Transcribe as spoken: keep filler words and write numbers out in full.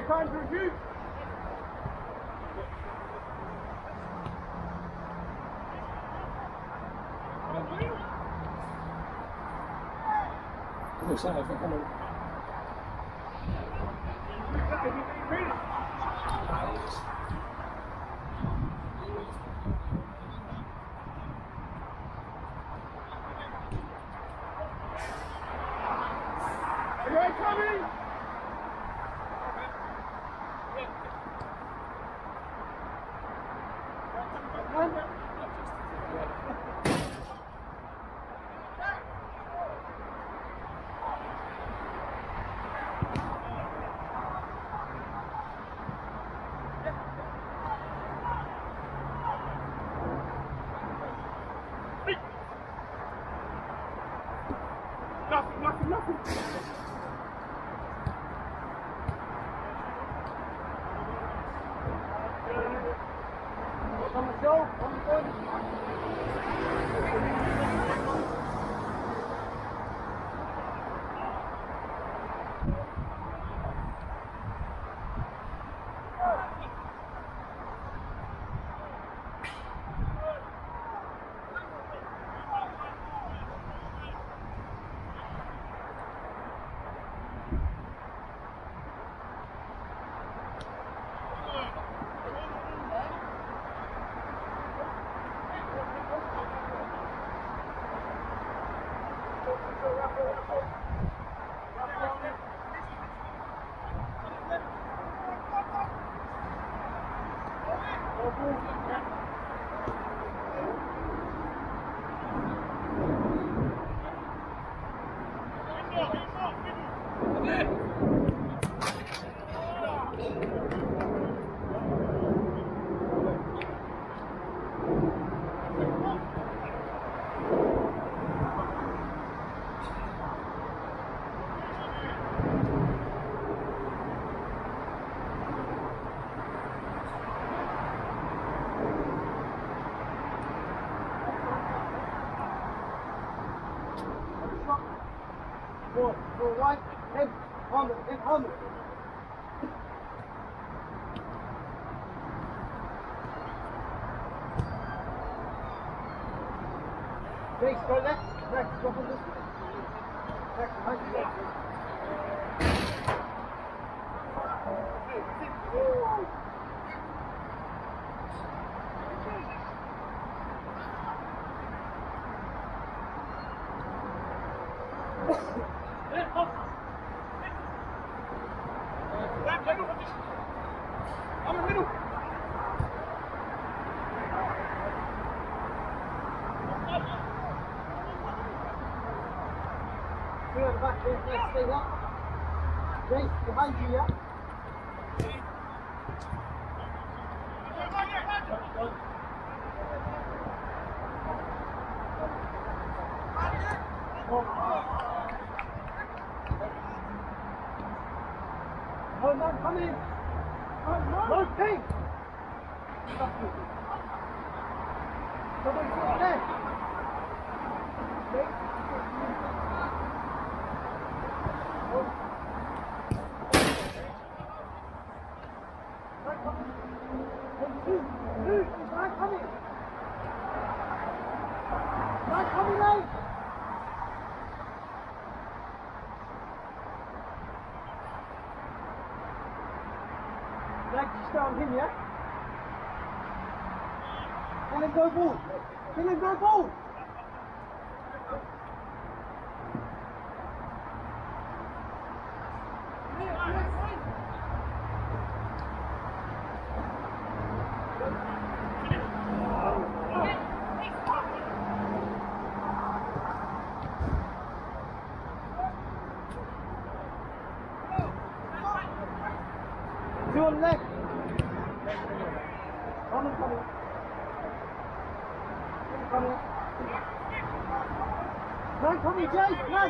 Time to review. Come on, come on. Nothing, nothing, nothing. On the show, on the phone. Four, four, one, him, on it, him, on it. Jace, go left, Rex, drop on this. Rex, behind you, Rex. I'm in the middle. Three on the back, Jace, let's stay up. Jace, behind you, yeah? Oh, no, come in. Oh, no. No, pink. Somebody's got there. Okay. Oh. Right, come in. One, two, two. Right, come in. Right, come in, late. Like to start on him, yeah? Let him go ball. Let him go ball. Two on left. Come on, come on. Come on. Run, come on, Jay, run.